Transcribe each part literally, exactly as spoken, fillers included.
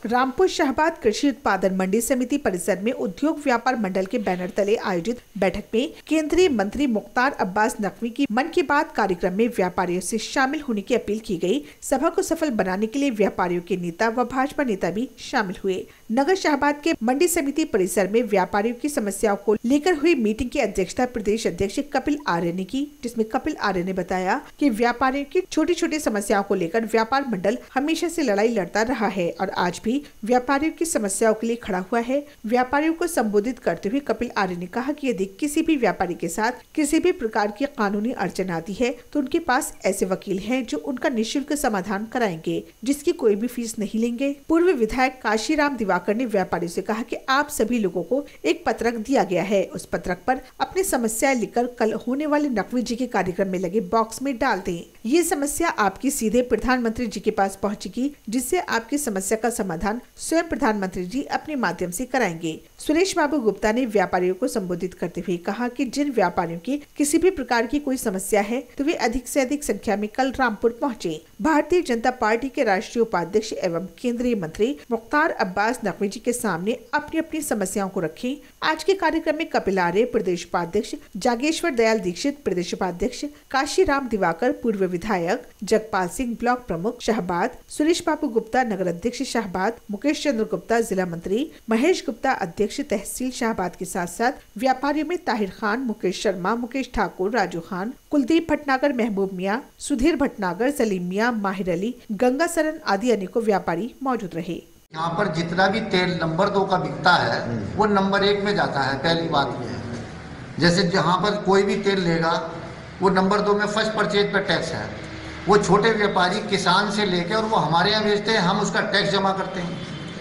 रामपुर शाहबाद कृषि उत्पादन मंडी समिति परिसर में उद्योग व्यापार मंडल के बैनर तले आयोजित बैठक में केंद्रीय मंत्री मुख्तार अब्बास नकवी की मन की बात कार्यक्रम में व्यापारियों से शामिल होने की अपील की गई। सभा को सफल बनाने के लिए व्यापारियों के नेता व भाजपा नेता भी शामिल हुए। नगर शाहबाद के मंडी समिति परिसर में व्यापारियों की समस्याओं को लेकर हुई मीटिंग की अध्यक्षता प्रदेश अध्यक्ष कपिल आर्य ने की, जिसमें कपिल आर्य ने बताया कि व्यापारियों की छोटी छोटी समस्याओं को लेकर व्यापार मंडल हमेशा से लड़ाई लड़ता रहा है और आज भी व्यापारियों की समस्याओं के लिए खड़ा हुआ है। व्यापारियों को संबोधित करते हुए कपिल आर्य ने कहा कि यदि किसी भी व्यापारी के साथ किसी भी प्रकार की कानूनी अड़चन आती है तो उनके पास ऐसे वकील हैं जो उनका निःशुल्क समाधान कराएंगे, जिसकी कोई भी फीस नहीं लेंगे। पूर्व विधायक काशीराम दिवाकर ने व्यापारियों से कहा कि आप सभी लोगों को एक पत्रक दिया गया है, उस पत्रक पर अपनी समस्याएं लिखकर कल होने वाले नकवी जी के कार्यक्रम में लगे बॉक्स में डाल दें। ये समस्या आपकी सीधे प्रधानमंत्री जी के पास पहुंचेगी, जिससे आपकी समस्या का समाधान स्वयं प्रधानमंत्री जी अपने माध्यम से कराएंगे। सुरेश बाबू गुप्ता ने व्यापारियों को संबोधित करते हुए कहा कि जिन व्यापारियों की किसी भी प्रकार की कोई समस्या है तो वे अधिक से अधिक संख्या में कल रामपुर पहुंचे। भारतीय जनता पार्टी के राष्ट्रीय उपाध्यक्ष एवं केंद्रीय मंत्री मुख्तार अब्बास नकवी जी के सामने अपनी अपनी समस्याओं को रखें। आज के कार्यक्रम में कपिल आर्य प्रदेश उपाध्यक्ष, जागेश्वर दयाल दीक्षित प्रदेश उपाध्यक्ष, काशीराम दिवाकर पूर्व विधायक, जगपाल सिंह ब्लॉक प्रमुख शाहबाद, सुरेश बाबू गुप्ता नगर अध्यक्ष शाहबाद, मुकेश चंद्र गुप्ता जिला मंत्री, महेश गुप्ता अध्यक्ष तहसील शाहबाद के साथ साथ व्यापारियों में ताहिर खान, मुकेश शर्मा, मुकेश ठाकुर, राजू खान, कुलदीप भटनागर, महबूब मियाँ, सुधीर भटनागर, सलीम मियाँ, माहिर अली, गंगा सरन आदि अनेकों व्यापारी मौजूद रहे। यहाँ पर जितना भी तेल नंबर दो का बिकता है वो नंबर एक में जाता है। पहली बात ये है, जैसे जहाँ पर कोई भी तेल लेगा वो नंबर दो में फर्स्ट परचेज पर टैक्स है। वो छोटे व्यापारी किसान से लेके और वो हमारे यहाँ बेचते हैं, हम उसका टैक्स जमा करते हैं।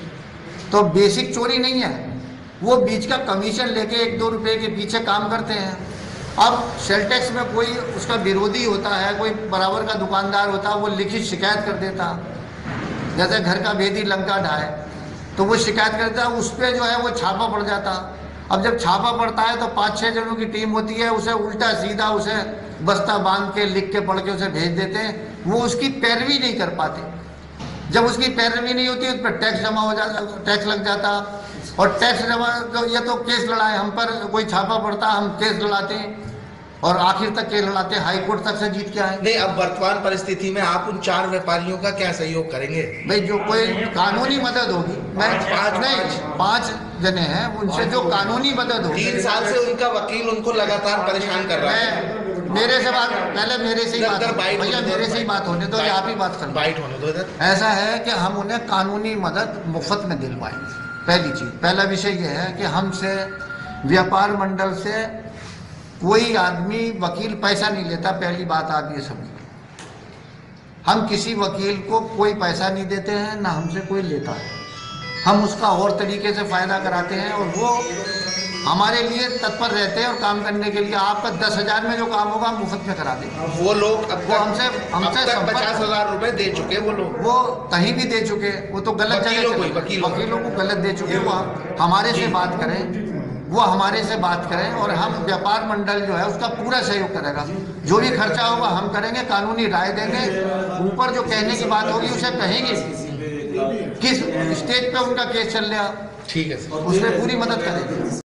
तो बेसिक चोरी नहीं है, वो बीच का कमीशन लेके एक दो रुपये के पीछे काम करते हैं। अब सेल टैक्स में कोई उसका विरोधी होता है, कोई बराबर का दुकानदार होता है, वो लिखित शिकायत कर देता, जैसे घर का भेदी लंका ढाए, तो वो शिकायत करता है, उस पर जो है वो छापा पड़ जाता। अब जब छापा पड़ता है तो पाँच छः जनों की टीम होती है, उसे उल्टा सीधा उसे बस्ता बांध के लिख के पढ़ के उसे भेज देते हैं। वो उसकी पैरवी नहीं कर पाते। जब उसकी पैरवी नहीं होती उस पर टैक्स जमा हो जाता, टैक्स लग जाता। और टैक्स जमा तो ये तो केस लड़ाए, हम पर कोई छापा पड़ता, हम केस लड़ाते हैं और आखिर तक केस लड़ाते, हाई कोर्ट तक से जीत के आए। नहीं, अब वर्तमान परिस्थिति में आप उन चार व्यापारियों का क्या सहयोग करेंगे? भाई जो कोई कानूनी मदद होगी, मैं पाँच नहीं पाँच जने हैं, उनसे जो कानूनी मदद होगी। तीन साल से उनका वकील उनको लगातार परेशान कर रहा है। मेरे से बात पहले मेरे से ही बात भैया मेरे से ही बात होने दो, आप ही बात कर बाइट होने दो इधर। ऐसा है कि हम उन्हें कानूनी मदद मुफ्त में दिलवाएंगे। पहली चीज, पहला विषय यह है कि हमसे व्यापार मंडल से कोई आदमी वकील पैसा नहीं लेता। पहली बात आप ये समझ, हम किसी वकील को कोई पैसा नहीं देते हैं, ना हमसे कोई लेता है। हम उसका और तरीके से फायदा कराते हैं और वो हमारे लिए तत्पर रहते हैं और काम करने के लिए। आपका दस हजार में जो काम होगा हम मुफ्त में करा देंगे। वो लोग अब वो हमसे हमसे पचास हजार रुपए दे चुके, वो लोग वो कहीं भी दे चुके, वो तो गलत जगह वकीलों, वकीलों को गलत दे चुके। वो हमारे से बात करें, वो हमारे से बात करें और हम व्यापार मंडल जो है उसका पूरा सहयोग करेगा। जो भी खर्चा होगा हम करेंगे, कानूनी राय देंगे। ऊपर जो कहने की बात होगी उसे कहेंगे, किस स्टेज पे उनका केस चल रहा, ठीक है, उसमें पूरी मदद करेंगे।